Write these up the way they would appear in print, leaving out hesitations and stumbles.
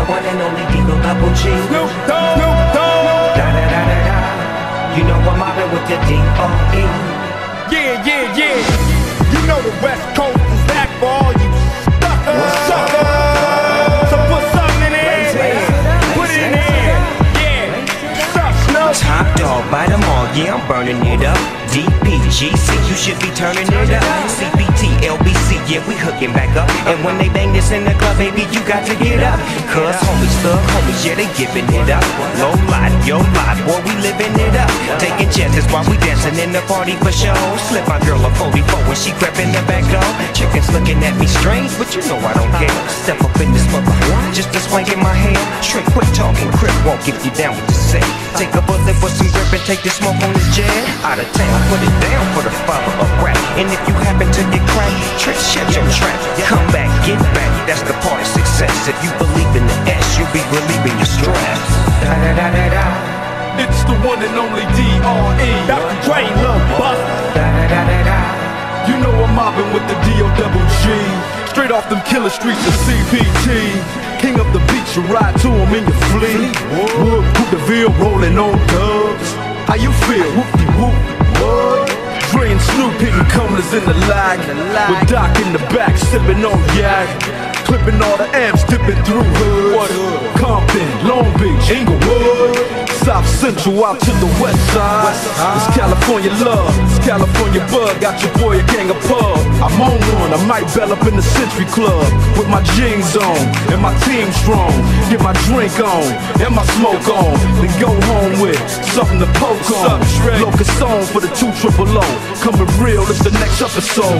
one and only Eagle Double G. Snoop Dogg, Snoop Dogg. Da da da da da. You know I'm mobbing with the D.R.E. Yeah, yeah, yeah. You know the West Coast is back for all you suckers. So put something in there. Put it in there. Yeah. Suck, Snoop. Top dog, bite them all, yeah, I'm burning it up. DPGC, you should be turning it up. CPT, LBC, yeah, we hooking back up. And when they bang this in the club, baby, you got to get up. Cause homies, thug homies, yeah, they giving it up. Low life, yo life, boy, we living it up. Taking chances while we dancing in the party for show. Slip my girl a 44 when she crept in the back door. Chickens looking at me strange, but you know I don't care. Step up in this mother, just a swing in my hand. Straight quit talking, crip won't get you down with the set. Take a bullet for some grip and take the smoke on this jet. Out of town, put it down for the father of rap. And if you happen to get cracked, trick shut your trap. Come back, get back, that's the part of success. If you believe in the S, you'll be relieving your stress. Da da da da da. It's the one and only D.R.E. Dr. Dre, Lil Buster. Da da da da da. You know I'm mobbing with the D.O.G. Straight off them killer streets of CPT. King of the beach, you ride to him in your fleet. Wood, Coupe de Ville, rolling on dubs. How you feel? Whoop-de-whoop. What? Dre and Snoop hitting cumblers in the lag. With Doc in the back, sipping on yak. Clipping all the amps, dipping through hoods. Compton, Long Beach, Inglewood. South Central out to the west side. It's California love, it's California bug. Got your boy a gang of pub. I'm on one, I might bell up in the Century Club. With my jeans on, and my team strong. Get my drink on, and my smoke on. Then go home with something to poke on. Locust song for the 2 triple O. Coming real, it's the next episode.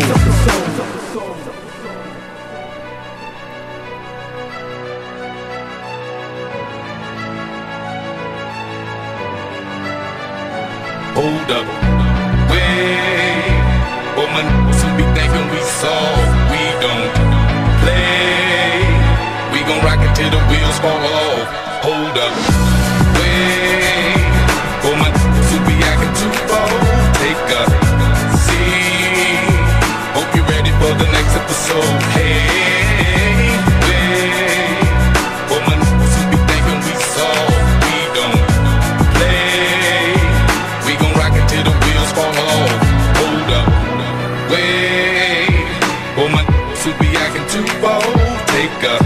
Hold up, wait. Oh my niggas who be thinking we soft, we don't play. We gon' rock it till the wheels fall off. Hold up, wait. Oh my niggas who be acting too bold, take a seat. Hope you're ready for the next episode. Hey, wait. Oh my niggas who be thinking we soft, we don't play. We gon' rock it till the wheels fall off. Hold up, wait. Oh my niggas who be acting too bold, take a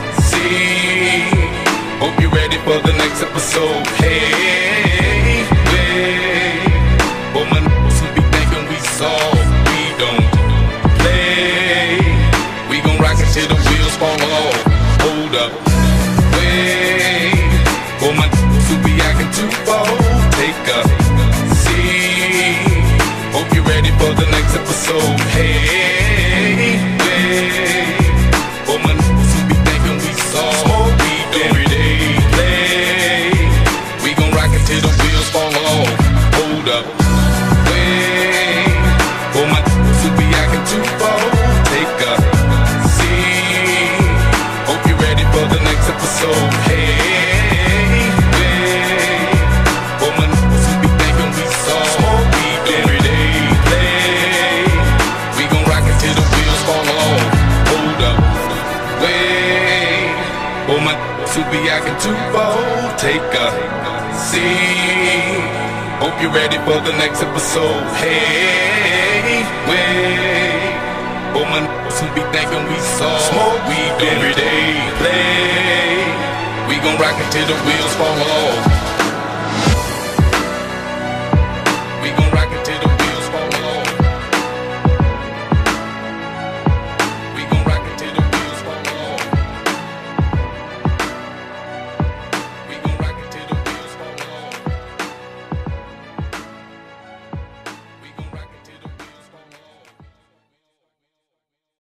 seat. Hope you're ready for the next episode. Hey, wait. Oh my niggas who be thinking we soft, we don't play. We gon' rock it till the wheels fall off. Hold up, wait. Oh my niggas who be acting too bold, take a seat. Hope you're ready for the next episode. Hey, wait. Oh my niggas who be thinking we soft, we don't every day play. We gon' rock it till the wheels fall off. Hold up, wait. Oh my niggas who be acting too bold, take a seat. Hope you're ready for the next episode. Hey, wait. Oh my niggas who be thinking we soft, we don't every day play. We gon' rock it till the wheels fall off. Hold up, wait. Oh my niggas who be acting too bold, take a seat. Hope you're ready for the next episode. Hey, wait. Oh my niggas who be thinking we soft, we don't every day play. We gon' rock it till the wheels fall off.